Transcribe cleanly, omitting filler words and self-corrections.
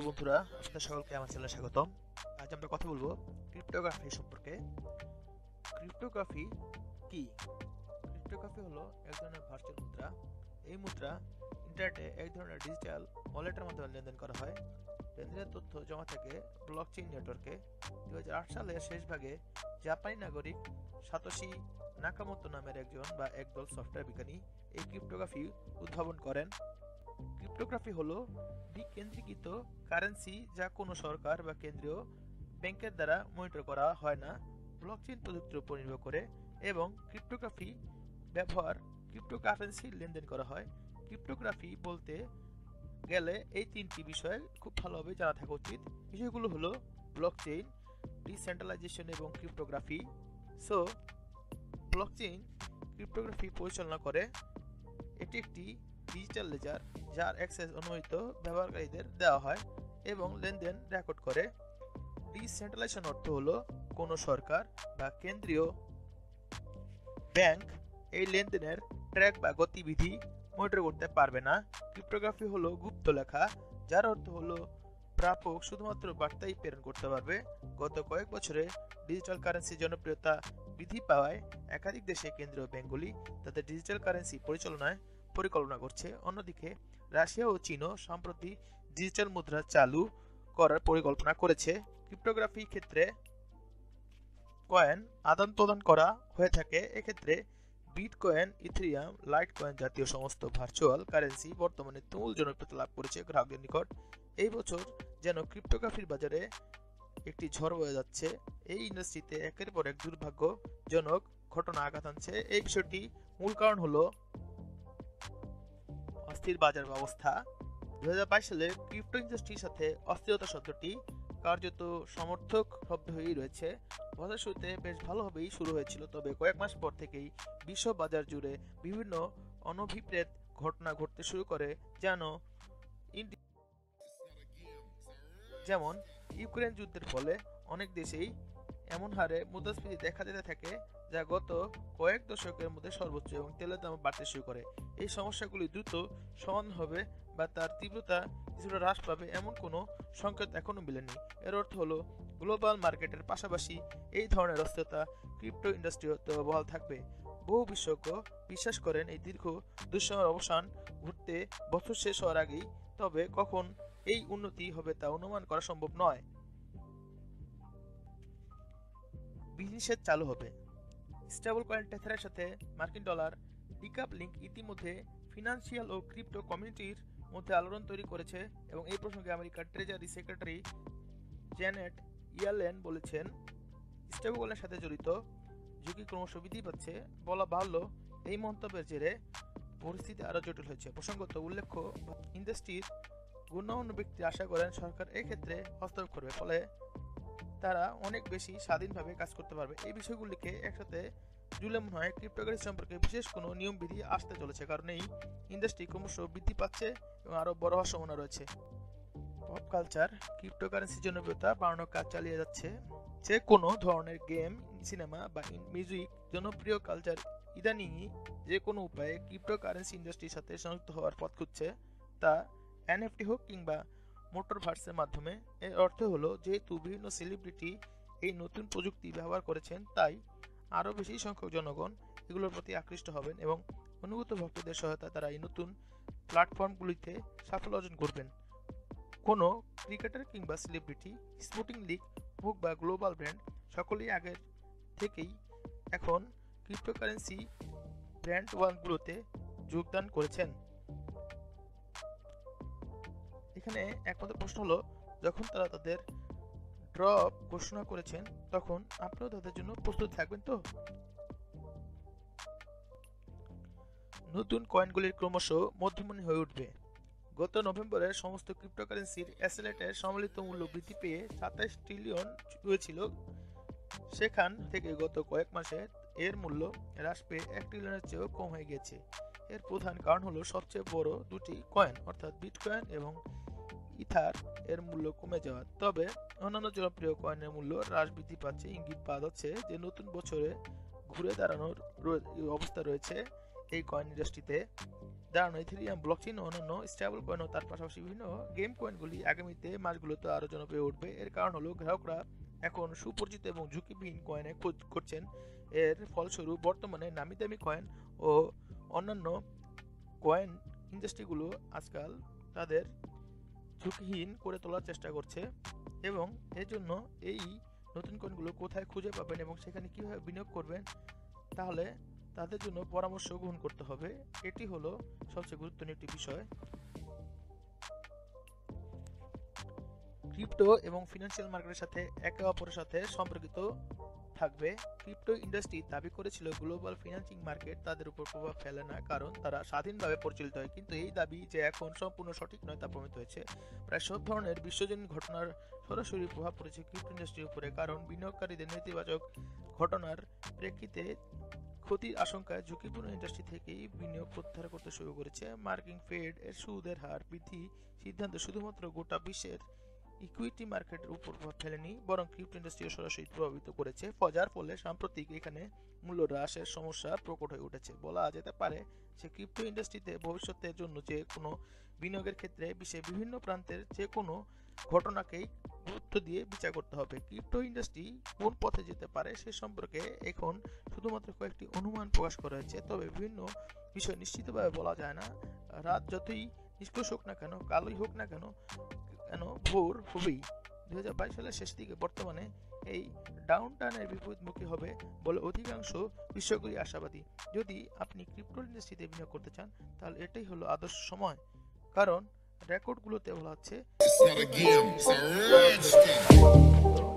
বন্ধুরা, আপনাদের সকলকে আমার চ্যানেলে স্বাগতম। আজ আমরা কথা বলবো ক্রিপ্টোগ্রাফি সম্পর্কে। ক্রিপ্টোগ্রাফি কি? ক্রিপ্টোগ্রাফি হলো এক ধরনের ভার্চুয়াল মুদ্রা। এই মুদ্রা ইন্টারনেটে এক ধরনের ডিজিটাল ওয়ালেটের মাধ্যমে লেনদেন করা হয়। লেনদেনের তথ্য জমা থাকে ব্লকচেইন নেটওয়ার্কে। 2008 সালের শেষ ভাগে জাপানি নাগরিক সাতোশি নাকামোতো নামের একদল সফটওয়্যার বিজ্ঞানী এই ক্রিপ্টোগ্রাফি উদ্ভাবন করেন। ক্রিপ্টোগ্রাফি হলো বিকেন্দ্রীকৃত কারেন্সি যা কোনো সরকার বা কেন্দ্রীয় ব্যাংকের দ্বারা মনিটর করা হয় না, ব্লকচেইন প্রযুক্তির উপর নির্ভর করে, এবং ক্রিপ্টোগ্রাফি ব্যবহার ক্রিপ্টোকারেন্সি লেনদেন করা হয়। ক্রিপ্টোগ্রাফি বলতে গেলে এই তিনটি বিষয় খুব ভালোভাবে জানা থাকা উচিত। বিষয়গুলো হলো ব্লকচেইন, ডিসেন্ট্রালাইজেশন এবং ক্রিপ্টোগ্রাফি। সো ব্লকচেইন ক্রিপ্টোগ্রাফি পরিচালনা করে। এটি একটি ডিজিটাল লেজার যার অ্যাক্সেস অনুমোদিত ব্যবহারকারীদের দেওয়া হয় এবং লেনদেন রেকর্ড করে। ডিসেন্ট্রালাইজেশন অর্থ হলো কোনো সরকার বা কেন্দ্রীয় ব্যাংক এই লেনদেনের ট্র্যাক বা গতিবিধি মনিটর করতে পারবে না। ক্রিপ্টোগ্রাফি হলো গুপ্ত লেখা, যার অর্থ হলো প্রাপক শুধুমাত্র বার্তাই প্রেরণ করতে পারবে। গত কয়েক বছরে ডিজিটাল কারেন্সির জনপ্রিয়তা বৃদ্ধি পাওয়ায় একাধিক দেশে কেন্দ্রীয় ব্যাংকগুলি তাদের ডিজিটাল কারেন্সি পরিকল্পনা করছে। অন্যদিকে রাশিয়া ও চীনও সম্প্রতি ডিজিটাল মুদ্রা চালু করার পরিকল্পনা করেছে। ক্রিপ্টোগ্রাফি ক্ষেত্রে কয়েন আদান প্রদান করা হয়ে থাকে। এক্ষেত্রে বিটকয়েন, ইথেরিয়াম, লাইটকয়েন জাতীয় সমস্ত ভার্চুয়াল কারেন্সি বর্তমানে তুমুল জনপ্রিয়তা লাভ করেছে গ্রাহকদের নিকট। এই বছর যেন ক্রিপ্টোগ্রাফির বাজারে একটি ঝড় বয়ে যাচ্ছে। এই ইন্ডাস্ট্রিতে একের পর এক দুর্ভাগ্যজনক ঘটনা আঘাত আনছে। এই বিষয়টি মূল কারণ হলো অস্থির বাজার ব্যবস্থা। 2022 সালে ক্রিপ্টো ইন্ডাস্ট্রির সাথে অস্থিরতা শব্দটি কার্যত সমর্থক শব্দ হয়েই রয়েছে। বছর শুরুতে বেশ ভালোভাবেই শুরু হয়েছিল, তবে কয়েক মাস পর থেকেই বিশ্ব বাজার জুড়ে বিভিন্ন অনভিপ্রেত ঘটনা ঘটতে শুরু করে, যেমন ইউক্রেন যুদ্ধের ফলে অনেক দেশেই এমন হারে মুদ্রাস্ফীতি দেখা যেতে থাকে যা গত কয়েক দশকের মধ্যে সর্বোচ্চ, এবং তেলের দাম বাড়তে শুরু করে। এই সমস্যাগুলি দ্রুত সমাধান হবে বা তার তীব্রতা কিছুটা হ্রাস পাবে এমন কোনো সংকেত এখনো মেলেনি। এর অর্থ হলো গ্লোবাল মার্কেটের পাশাপাশি এই ধরনের অস্থিরতা ক্রিপ্টো ইন্ডাস্ট্রিতে বহাল থাকবে। বহু বিশেষজ্ঞ বিশ্বাস করেন এই দীর্ঘ দুঃসময়ের অবসান ঘটতে বছর শেষ হওয়ার আগেই, তবে কখন এই উন্নতি হবে তা অনুমান করা সম্ভব নয়। বিধিনিষেধ চালু হবে। স্টেবল কয়েন টেথারের সাথে মার্কিন ডলার ডিকাপলিং ইতিমধ্যে ফিনান্সিয়াল ও ক্রিপ্টো কমিউনিটির মধ্যে আলোড়ন তৈরি করেছে, এবং এই প্রসঙ্গে আমেরিকার ট্রেজারি সেক্রেটারি জ্যানেট ইয়েলেন বলেছেন, স্টেবল কয়েনের সাথে জড়িত ঝুঁকি ক্রমশ বৃদ্ধি পাচ্ছে। বলা বাহুল্য, এই মন্তব্যের জেরে পরিস্থিতি আরও জটিল হয়েছে। প্রসঙ্গত উল্লেখ্য, ইন্ডাস্ট্রির গণ্যমান্য ব্যক্তি আশা করেন সরকার এক্ষেত্রে হস্তক্ষেপ করবে, ফলে তারা অনেক বেশি স্বাধীনভাবে কাজ করতে পারবে। এই বিষয়গুলিকে একসাথে জুড়লে মনে হয় ক্রিপ্টোকারেন্সি সম্পর্কে বিশেষ কোনো নিয়মবিধি আসতে চলেছে, কারণ এই ইন্ডাস্ট্রি ক্রমশ বৃদ্ধি পাচ্ছে এবং আরও বড় হওয়ার সম্ভাবনা রয়েছে। পপ কালচার ক্রিপ্টোকারেন্সির জনপ্রিয়তা বাড়ানোর কাজ চালিয়ে যাচ্ছে। যে কোনো ধরনের গেম, সিনেমা বা মিউজিক জনপ্রিয় কালচার ইদানিংই যে কোনো উপায়ে ক্রিপ্টোকারেন্সি ইন্ডাস্ট্রির সাথে সংযুক্ত হওয়ার পথ খুঁজছে, তা এনএফটি হোক কিংবা মোটরভার্সের মাধ্যমে। এর অর্থ হলো, যেহেতু বিভিন্ন সেলিব্রিটি এই নতুন প্রযুক্তি ব্যবহার করেছেন, তাই আরও বেশি সংখ্যক জনগণ এগুলোর প্রতি আকৃষ্ট হবেন এবং অনুগত ভক্তদের সহায়তায় তারা এই নতুন প্ল্যাটফর্মগুলিতে সাফল্য অর্জন করবেন। কোনো ক্রিকেটার কিংবা সেলিব্রিটি, স্পোর্টিং লিগ হোক বা গ্লোবাল ব্র্যান্ড, সকলেই আগের থেকেই এখন ক্রিপ্টোকারেন্সি ব্র্যান্ড ওয়ালগুলোতে যোগদান করেছেন। এখানে একমাত্র প্রশ্ন হলো, যখন তারা তাদের ড্রপ ঘোষণা করেছেন, তখন আপনিও তাদের জন্য প্রস্তুত থাকবেন তো? নতুন কয়েনগুলির ক্রমশ মধ্যমণি হয়ে উঠবে। গত নভেম্বরে সমস্ত ক্রিপ্টোকারেন্সির অ্যাসেটের সম্মিলিত মূল্য বৃদ্ধি পেয়ে 27 ট্রিলিয়ন হয়েছিল। সেখান থেকে গত কয়েক মাসে এর মূল্য হ্রাস পেয়ে 1 ট্রিলিয়নের চেয়েও কম হয়ে গেছে। এর প্রধান কারণ হলো সবচেয়ে বড় দুটি কয়েন অর্থাৎ বিটকয়েন এবং ইথার এর মূল্য কমে যাওয়া। তবে অন্যান্য জনপ্রিয় কয়েনের মূল্য হ্রাস বৃদ্ধি পাচ্ছে। ইঙ্গিত পাওয়া যাচ্ছে যে নতুন বছরে ঘুরে দাঁড়ানোর অবস্থা রয়েছে এই কয়েন ইন্ডাস্ট্রিতে। দাঁড়ানো ইথেরিয়াম ব্লকচেন ও অন্যান্য স্টেবল কয়েন ও তার পাশাপাশি বিভিন্ন গেম কয়েনগুলি আগামীতে মাসগুলোতে আরো জনপ্রিয় উঠবে। এর কারণ হলো গ্রাহকরা এখন সুপরিচিত এবং ঝুঁকিবিহীন কয়েনে খোঁজ করছেন। এর ফলস্বরূপ বর্তমানে নামি দামি কয়েন ও অন্যান্য কয়েন ইন্ডাস্ট্রিগুলো আজকাল তাদের ঝুঁকিহীন করে তোলার চেষ্টা করছে, এবং এর জন্য এই নতুন কয়েনগুলো কোথায় খুঁজে পাবেন এবং সেখানে কিভাবে বিনিয়োগ করবেন, তাহলে তাদের জন্য পরামর্শ গ্রহণ করতে হবে। এটি হলো সবচেয়ে গুরুত্বপূর্ণ একটি বিষয়। ক্রিপ্টো এবং ফিনান্সিয়াল মার্কেটের সাথে একে অপরের সাথে সম্পর্কিত থাকবে। ক্রিপ্টো ইন্ডাস্ট্রি দাবি করেছিল গ্লোবাল ফিন্যান্সিং মার্কেট তাদের উপর প্রভাব ফেলে না, কারণ তারা স্বাধীনভাবে পরিচালিত হয়। কিন্তু এই দাবি যে এখন সম্পূর্ণ সঠিক নয় তা প্রমাণিত হয়েছে। প্রায় সব ধরনের বিশ্বজনীন ঘটনার সরাসরি প্রভাব পড়েছে ক্রিপ্টো ইন্ডাস্ট্রির উপরে, কারণ বিনিয়োগকারীদের নেতিবাচক ঘটনার প্রেক্ষিতে ক্ষতির আশঙ্কায় ঝুঁকিপূর্ণ ইন্ডাস্ট্রি থেকেই বিনিয়োগ প্রত্যাহার করতে শুরু করেছে। মার্কিন ফেড এর সুদের হার বৃদ্ধি সিদ্ধান্ত শুধুমাত্র গোটা বিশ্বের ইকুইটি মার্কেটের উপর প্রভাব ফেলেনি, বরং ক্রিপ্টো ইন্ডাস্ট্রিও সরাসরি প্রভাবিত করেছে, যার ফলে সাম্প্রতিক এখানে মূল্য হ্রাসের সমস্যা প্রকট হয়ে উঠেছে। বলা যেতে পারে যে ক্রিপ্টো ইন্ডাস্ট্রিতে ভবিষ্যতের জন্য যে কোনো বিনিয়োগের ক্ষেত্রে বিশ্বের বিভিন্ন প্রান্তের যে কোনো ঘটনাকেই গুরুত্ব দিয়ে বিচার করতে হবে। ক্রিপ্টো ইন্ডাস্ট্রি কোন পথে যেতে পারে সে সম্পর্কে এখন শুধুমাত্র কয়েকটি অনুমান প্রকাশ করা হয়েছে, তবে বিভিন্ন বিষয় নিশ্চিতভাবে বলা যায় না। রাত যতই নিষ্কোষ হোক না কেন, কালোই হোক না কেন, ভোর হবেই। 2022 সালের শেষ দিকে বর্তমানে এই ডাউনটার্নের বিপরীতমুখী হবে বলে অধিকাংশ বিশেষজ্ঞই আশাবাদী। যদি আপনি ক্রিপ্টো ইন্ডাস্ট্রিতে বিনিয়োগ করতে চান তাহলে এটাই হলো আদর্শ সময়, কারণ রেকর্ডগুলোতে বলা হচ্ছে